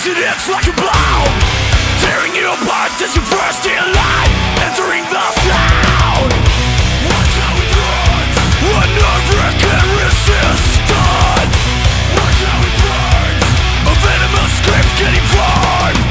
and it's like a blow, tearing you apart as you burst in light, entering the sound. Watch how it runs, a nerve-wracking resistance. Watch how it burns, a venomous script getting formed.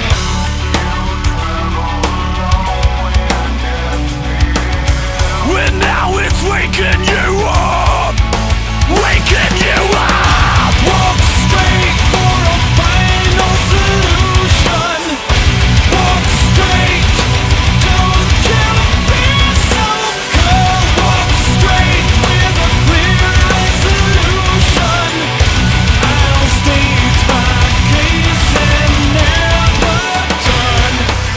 And now it's waking you up, waking you up. Walk straight for a final solution. Walk straight, don't kill me so cold. Walk straight with a clear resolution. I'll state my case and never turn.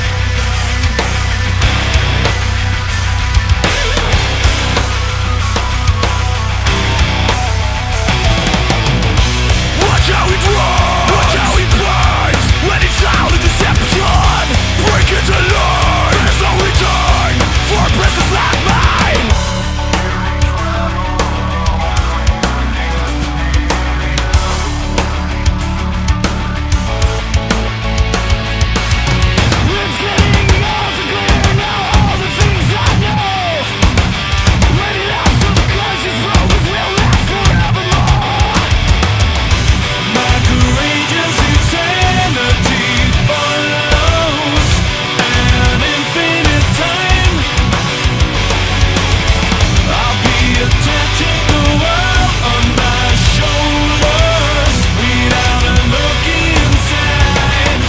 Watch how it runs, watch how it burns. When it's out in deception, break it to learn. There's no return for a presence like mine. It's getting all too clear now, all the things I know. When it out subconscious focus will last forevermore. My courageous insanity follows an infinite time. I'll be attaching the world on my shoulders without a look inside.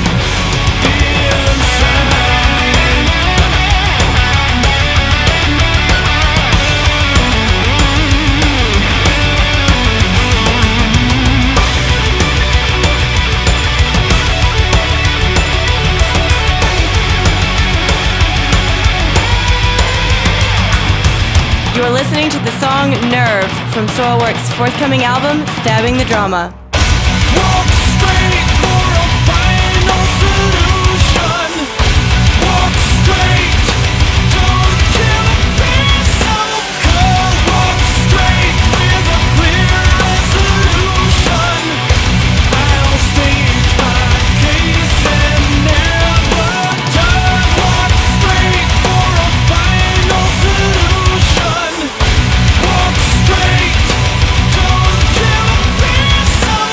You are listening to the song Nerve from Wotlk's forthcoming album, Stabbing the Drama. Walk straight for a final solution. Walk straight, don't kill me so cold. Walk straight with a clear resolution. I'll state my case and never turn. Walk straight for a final solution. Walk straight, don't kill me so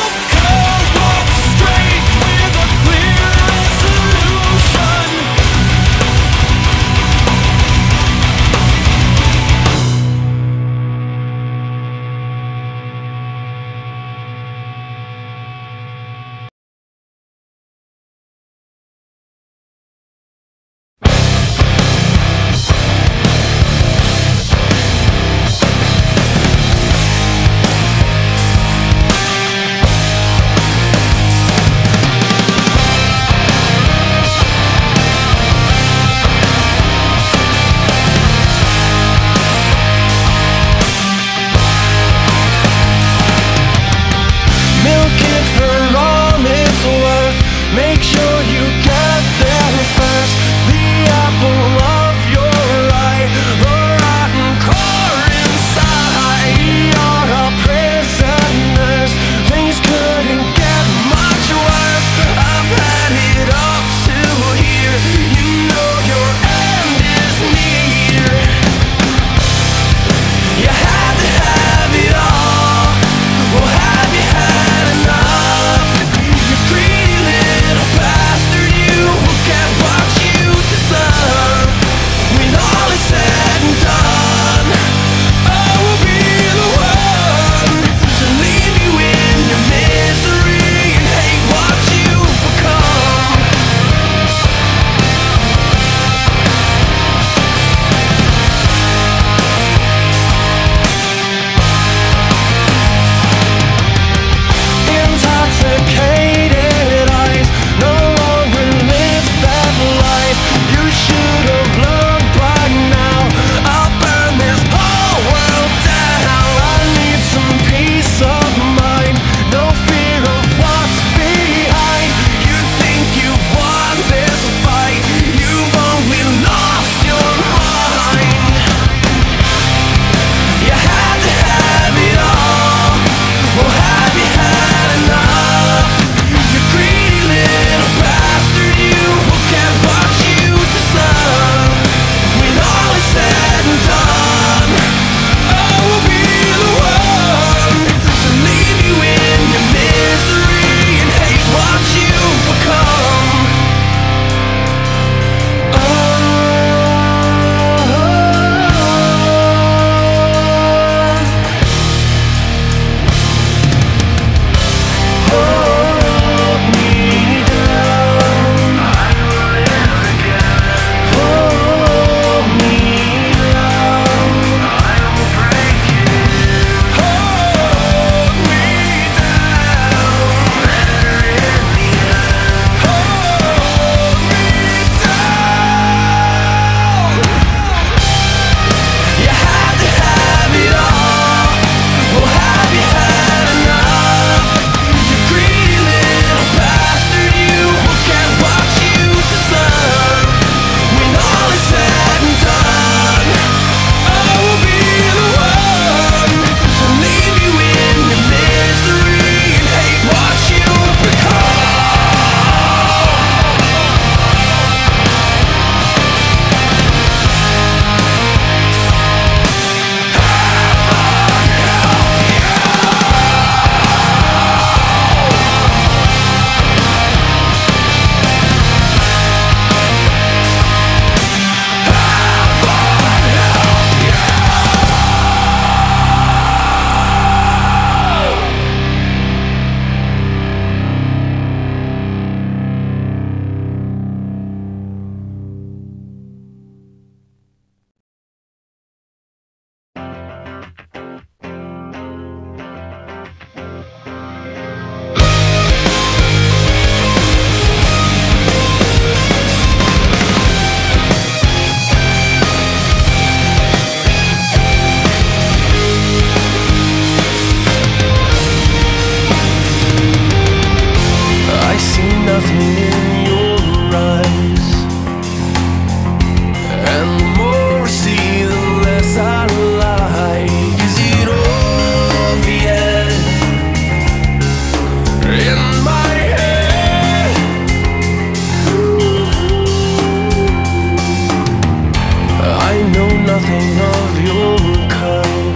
nothing of your kind.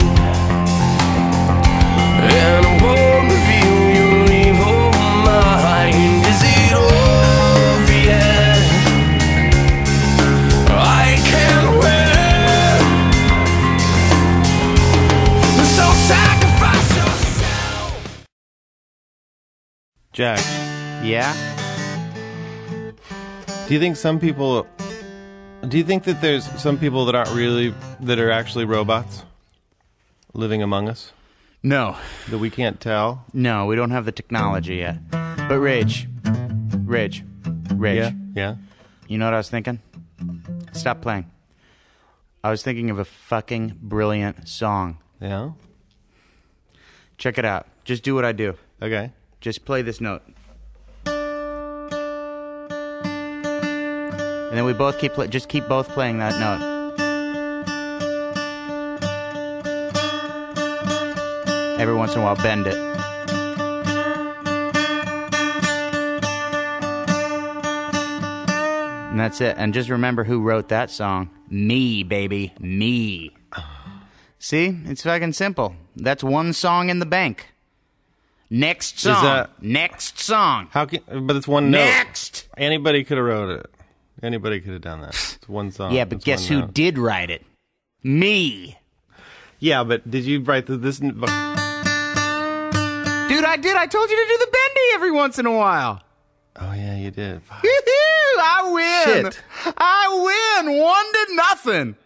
And I won't reveal your evil mind. Is it over yet? I can't wait. So sacrifice yourself. Jack, Yeah? do you think that there's some people that are actually robots living among us No. that we can't tell? No, we don't have the technology yet. But Rage. Yeah. You know what I was thinking? Stop playing. I was thinking of a fucking brilliant song. Yeah. Check it out. Just do what I do. Okay. Just play this note. And then we both keep both playing that note. Every once in a while, bend it. And that's it. And just remember who wrote that song. Me, baby. Me. See? It's fucking simple. That's one song in the bank. Next song. Next song. But it's one note. Next. Anybody could have wrote it. Anybody could have done that. It's one song. Yeah, but guess who did write it? Me. Yeah, but did you write this? Dude, I did. I told you to do the bendy every once in a while. Oh, yeah, you did. Fuck. I win. Shit. I win 1-0.